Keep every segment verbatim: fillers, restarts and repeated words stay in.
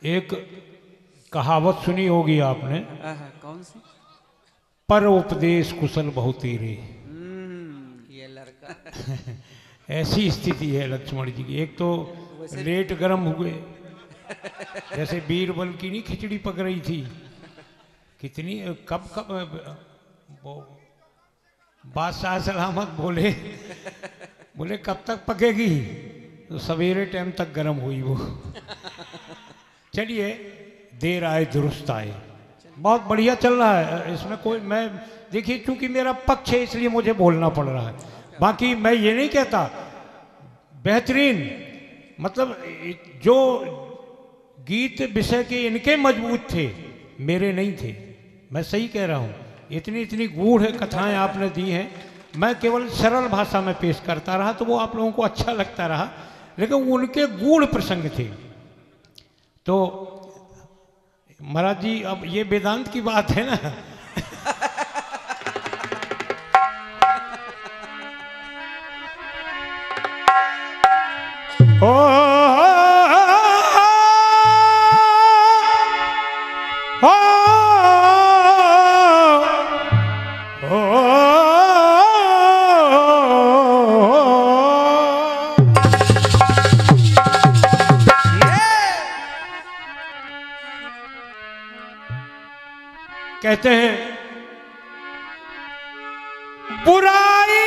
एक कहावत सुनी होगी आपने, कौन सी? पर उपदेश कुशल बहुत तेरे। ये लड़का ऐसी स्थिति है लक्ष्मण जी की। एक तो लेट गर्म हुए, जैसे बीरबल की नहीं खिचड़ी पक रही थी, कितनी कब कब वो बादशाह सलामत बोले बोले कब तक पकेगी, तो सवेरे टाइम तक गर्म हुई वो। चलिए, देर आए दुरुस्त आए, बहुत बढ़िया चल रहा है इसमें कोई, मैं देखिए चूंकि मेरा पक्ष है इसलिए मुझे बोलना पड़ रहा है, बाकी मैं ये नहीं कहता। बेहतरीन, मतलब जो गीत विषय के इनके मजबूत थे, मेरे नहीं थे, मैं सही कह रहा हूँ। इतनी इतनी गूढ़ कथाएं आपने दी हैं, मैं केवल सरल भाषा में पेश करता रहा तो वो आप लोगों को अच्छा लगता रहा, लेकिन उनके गूढ़ प्रसंग थे। तो महाराज जी, अब ये वेदांत की बात है ना। ओ कहते हैं बुराई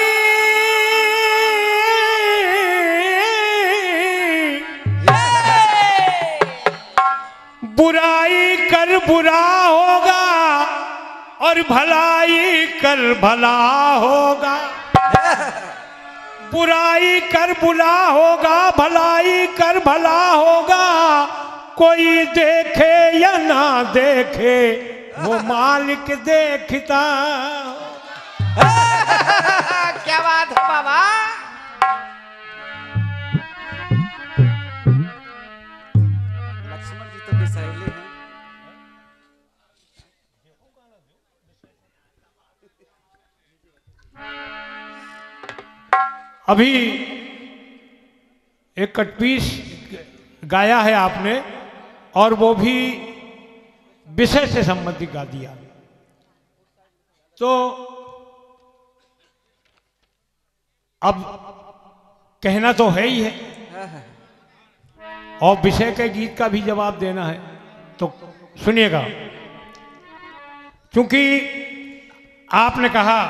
बुराई कर बुरा होगा और भलाई कर भला होगा। बुराई कर बुरा होगा, भलाई कर भला होगा। कोई देखे या ना देखे, वो मालिक देखता। क्या बात है बाबा। लक्ष्मण जी तो बिसैले हैं। अभी एक कटपीस गाया है आपने, और वो भी विषय से संबंधित गा दिया। तो अब कहना तो है ही है, और विषय के गीत का भी जवाब देना है, तो सुनिएगा। क्योंकि आपने कहा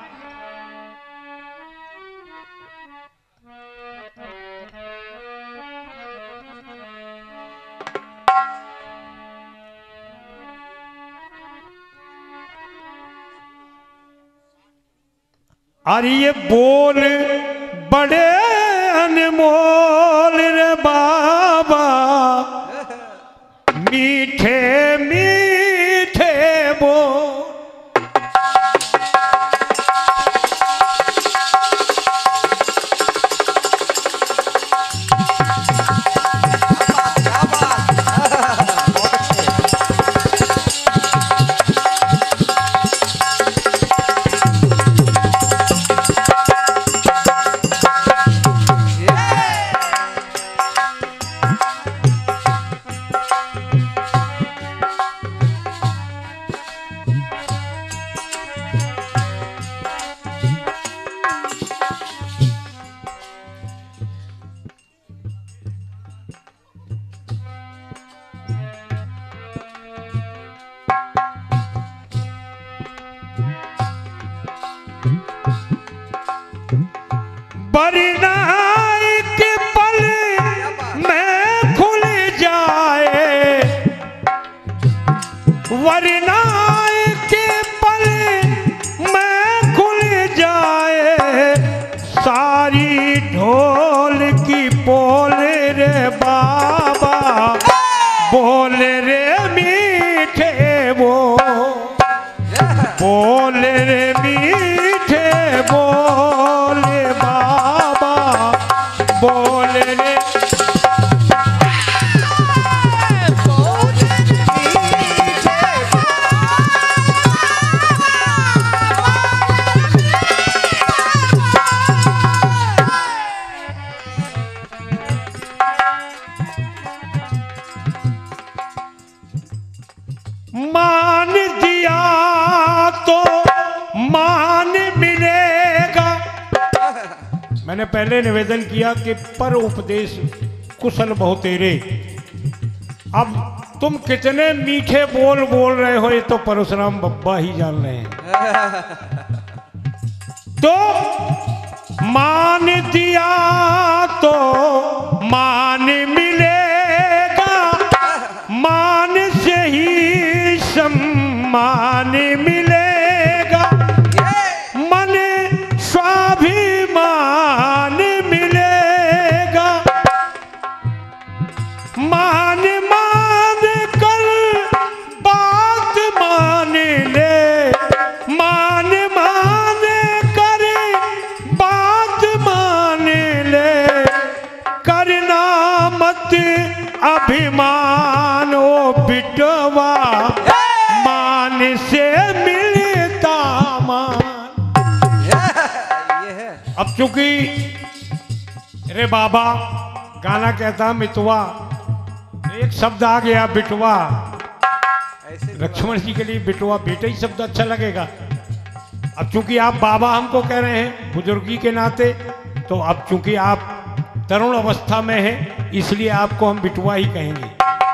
अरे ये बोल बड़े अनमोल रे बाबा, मीठे मीठे बोल। बरनाई के पल में खुल जाए, वरनाई के पल में खुल जाए। सारी ढोल की बोल रे बाबा, बोल रे मीठे बोल, बोल रे मीठे बोल बाबा, बोल रे मैंने पहले निवेदन किया कि पर उपदेश कुशल बहु तेरे। अब तुम कितने मीठे बोल बोल रहे हो ये तो परशुराम बब्बा ही जान रहे हैं। तो मान दिया तो मान मिलेगा, मान से ही सम्मान मिलेगा, मन स्वाभिमान मिलेगा। मान मान कर बात मान ले, मान मान कर बात मान ले, करना मत अभिमान ओ बिटवा, मान से मिलता मान। अब चूंकि रे बाबा गाना कहता मितवा, एक शब्द आ गया बिटवा। लक्ष्मण जी के लिए बिटवा बेटा ही शब्द अच्छा लगेगा। अब चूंकि आप बाबा हमको कह रहे हैं बुजुर्गी के नाते, तो अब चूंकि आप तरुण अवस्था में हैं इसलिए आपको हम बिटवा ही कहेंगे।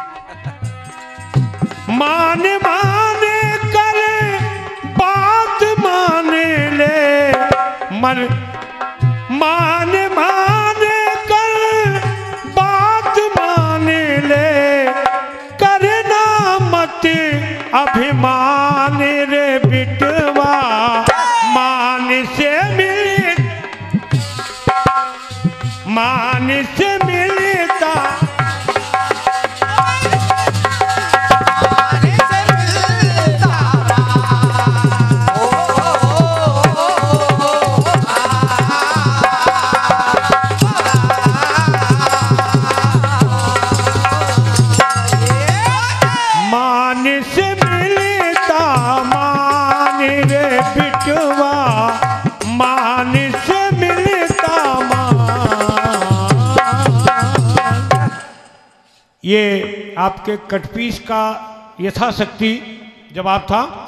मान माने करे बात माने ले, मन मान माने कर बात माने ले, करना मत अभिमान रे बिटवा, मान से मिल मान से मिलता। मान से मिलता मान रे बिटवा, मान से मिलता मान। ये आपके कटपीस का यथाशक्ति जवाब था।